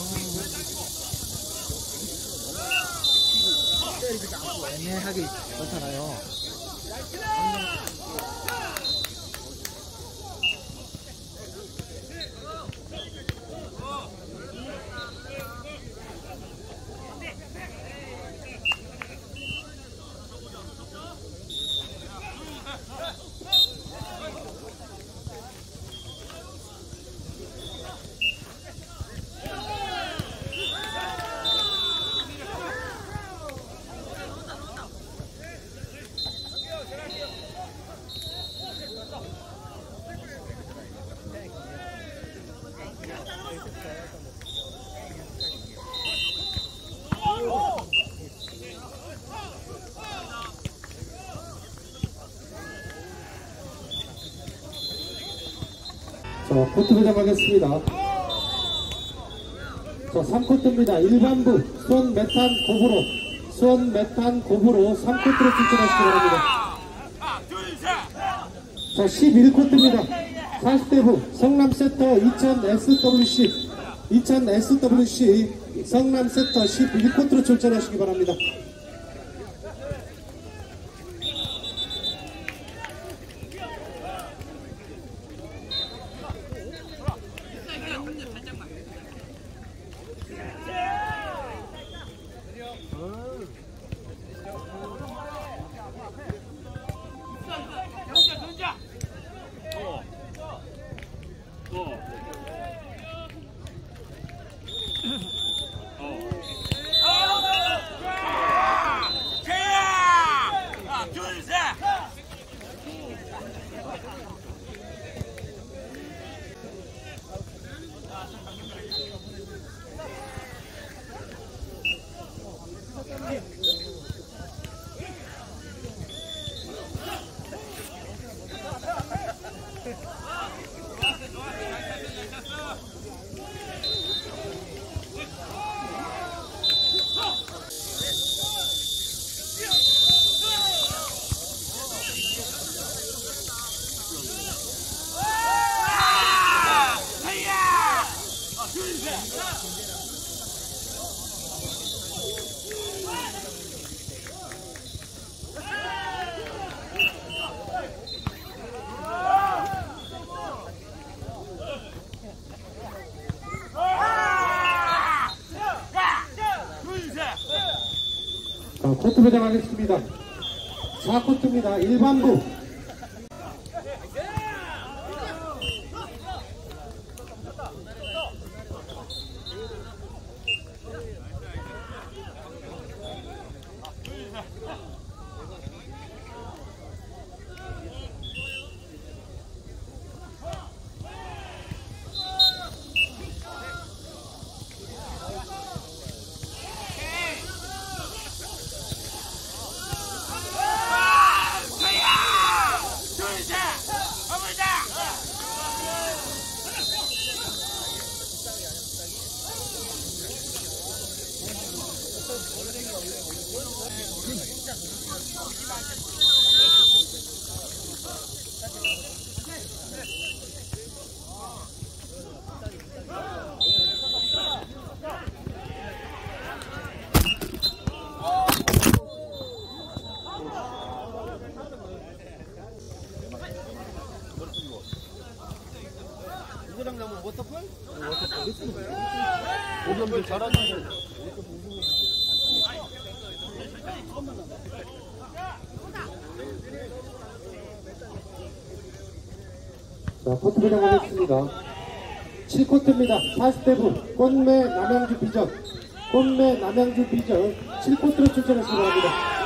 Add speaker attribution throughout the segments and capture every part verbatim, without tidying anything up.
Speaker 1: 애매하게 나타나요.
Speaker 2: 자, 코트 배정하겠습니다. 자, 삼 코트입니다. 일반부 수원 메탄 고부로, 수원 메탄 고부로 삼 코트로 출전하시기 바랍니다. 자, 십일 코트입니다. 사십 대부 성남세터 이천 에스더블유씨, 이천 에스더블유씨 성남세터 십일 코트로 출전하시기 바랍니다. 자, 코트 배정하겠습니다. 사 코트입니다. 일반부
Speaker 1: 오점들 잘하던데.
Speaker 2: 자, 코트 배정하겠습니다. 칠 코트입니다. 사십 대부 꽃매 남양주 비전, 꽃매 남양주 비전 칠 코트로 출전하시기 바랍니다.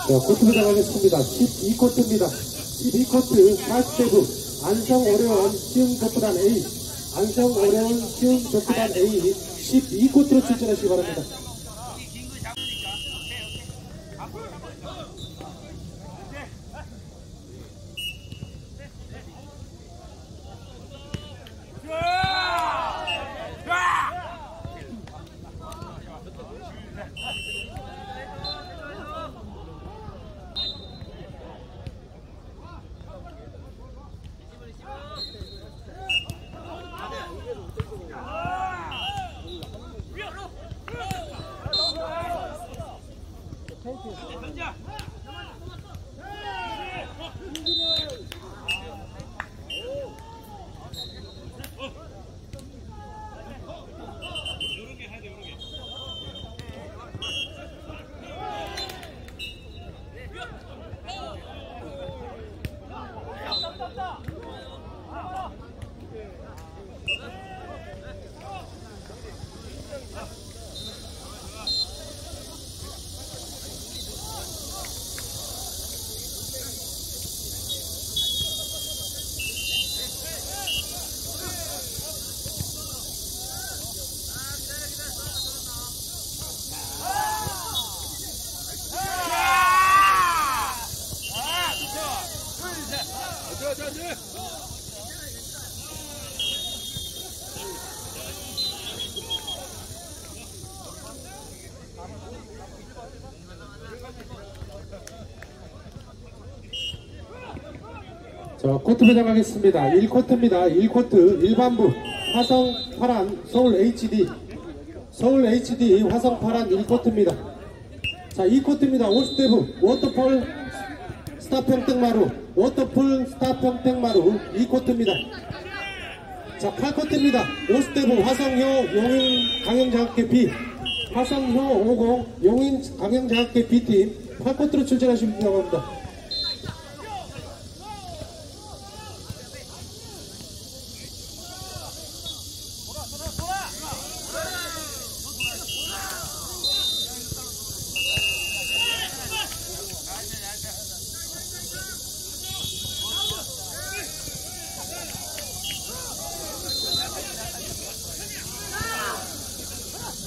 Speaker 2: 자, 코트 배정하겠습니다. 십이 쿼터입니다. 십이 쿼터 사십 대부 안성 어려운 시흥 족구단 A, 안성 어려운 시흥 족구단 A 십이 쿼터로 출전하시기 바랍니다. 자, 코트 배정하겠습니다. 일 쿼터입니다. 일 쿼터 일반부 화성 파란 서울 에이치디 서울 에이치디 화성 파란 일 쿼터입니다. 자, 이 쿼터입니다. 오십 대부 워터폴 스타 평택마루 워터폴 스타 평택마루 이 쿼터입니다. 자, 팔 쿼터입니다. 오십 대부 화성효 용인 강영장학회 B 화성효 오십 용인 강영장학회 B팀 팔 쿼터로 출전하시기 바랍니다.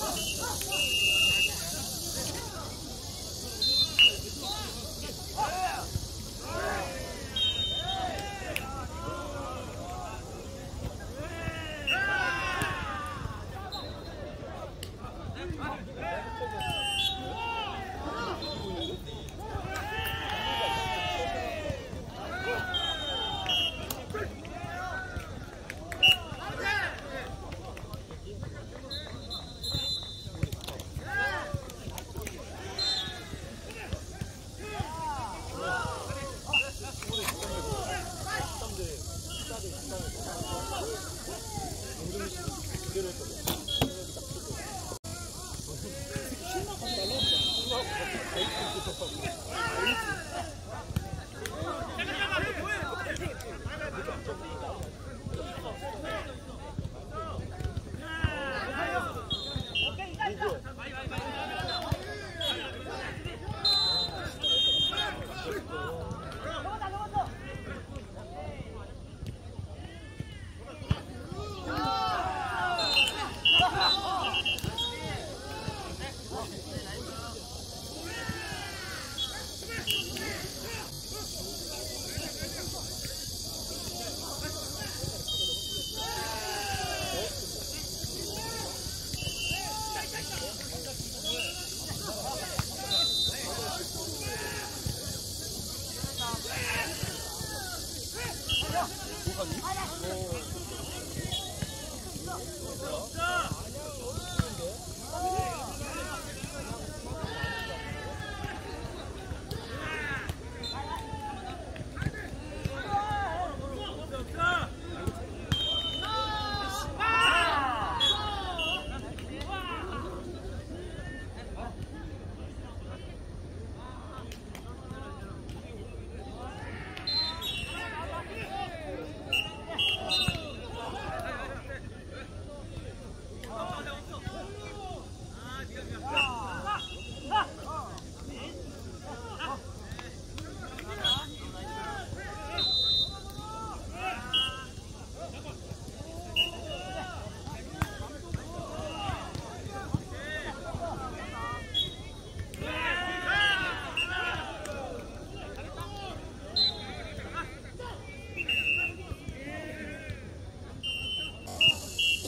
Speaker 3: 아!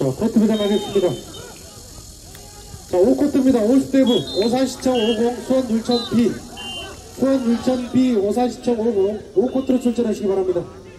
Speaker 2: 자, 코트 배정하겠습니다. 자, 오 코트입니다. 올스테브 오산시청 오십 수원 율천 B 수원 율천 B 오산시청 오십 오 코트로 출전하시기 바랍니다.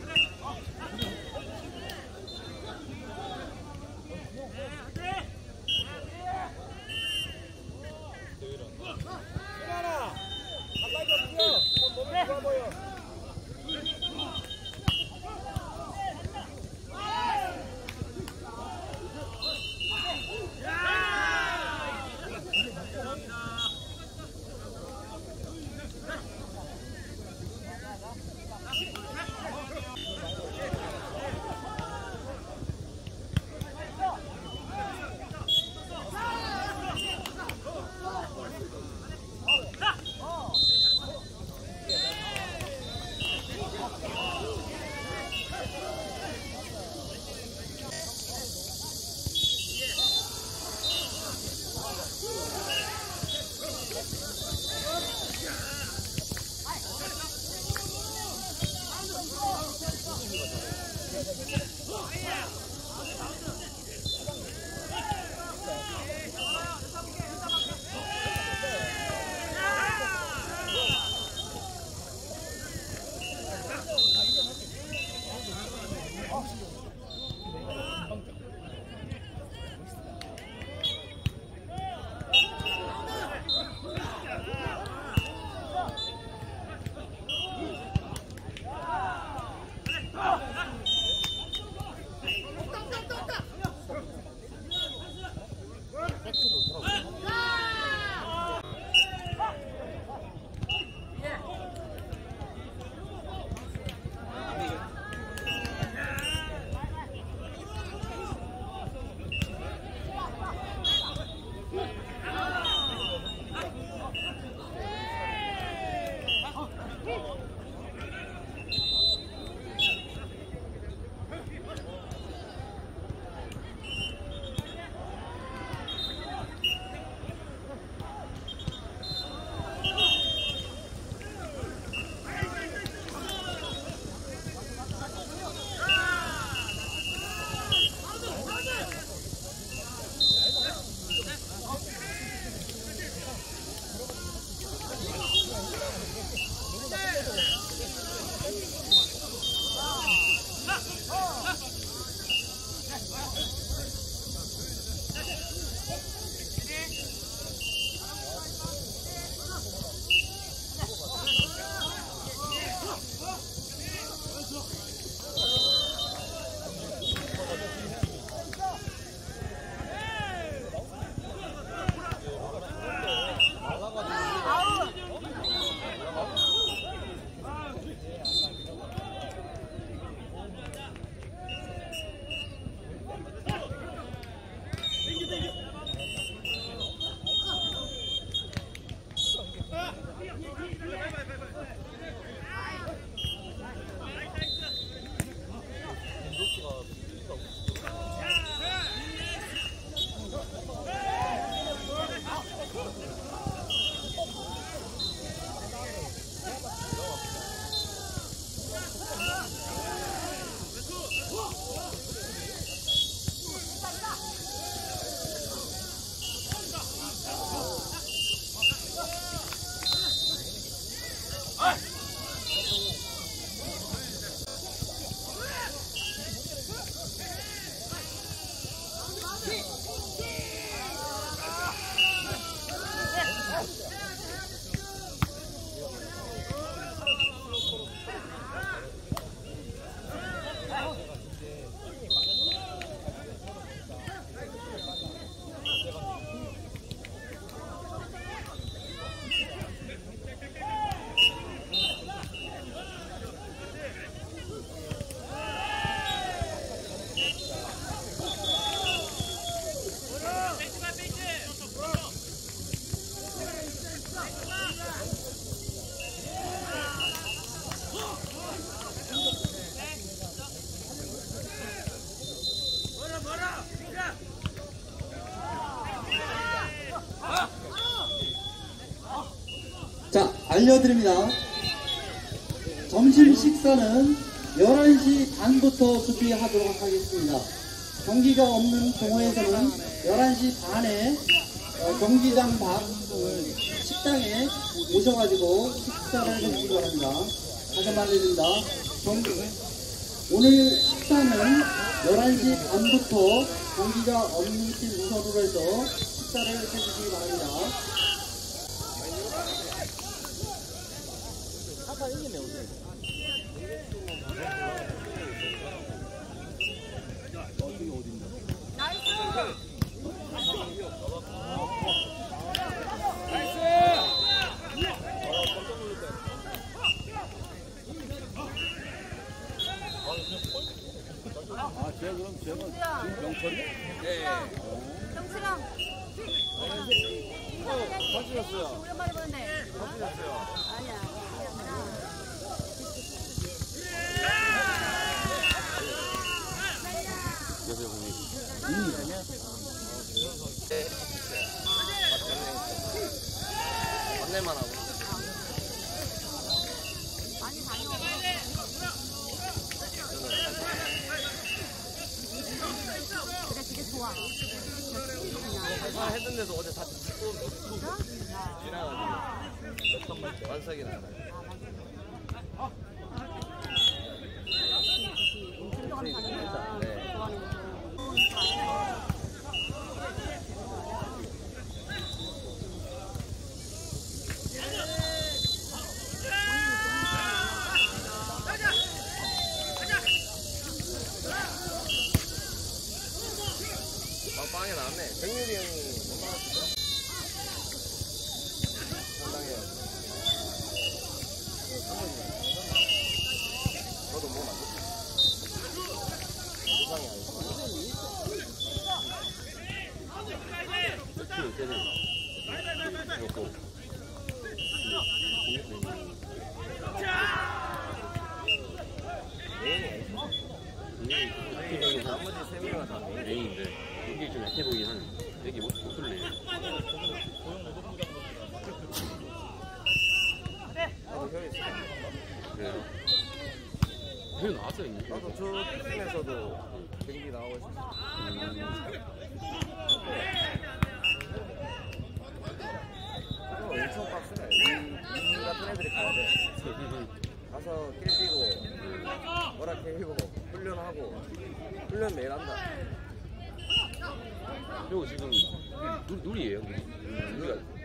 Speaker 3: 자, 알려드립니다. 점심 식사는 열한 시 반부터 준비하도록 하겠습니다. 경기가 없는 동호회에서는 열한 시 반에 어, 경기장 밖 식당에 오셔가지고 식사를 해주시기 바랍니다. 다시 한번 알려드립니다. 경기, 오늘 식사는 열한 시 반부터 경기가 없는 팀 우선으로 해서 식사를 해주시기 바랍니다.
Speaker 1: 아, 제가 그럼 제가 지금 명철이? 네.
Speaker 4: 정치랑
Speaker 1: 같이 갔어요.
Speaker 4: 오랜만에 보는데.
Speaker 1: 같이 갔어요.
Speaker 4: 아니야.
Speaker 1: 안내만 하고.
Speaker 4: 많이 다녀와. 그래, 되게 좋아.
Speaker 1: 아, 했던 데서 어제 다 찍고 지나가지고 완삭이 나요.
Speaker 4: 운동하는 사람이야.
Speaker 1: 네.
Speaker 4: 좋아하는 거.
Speaker 1: 빵에 나왔네. 정유리 형이 얼마나 상당해요. 저도 뭐 만들었어요. 세상에 아니고. 몇 킬로 이것도. 메인이 나머지 세 명은 다 메인인데 이게 좀 약해 보이긴 하네. 여기 못 뚫네. 나도 혈이 있어. 그래요? 혈 나왔어요? 나도 저 팀에서도 경기 나오고 싶어. 음. 엄청 빡세네. 이 같은 애들이 가야 돼. 가서 길 뛰고 뭐라케이고 훈련하고 훈련 매일 한다. 그리고 지금 누, 누리예요. 누리가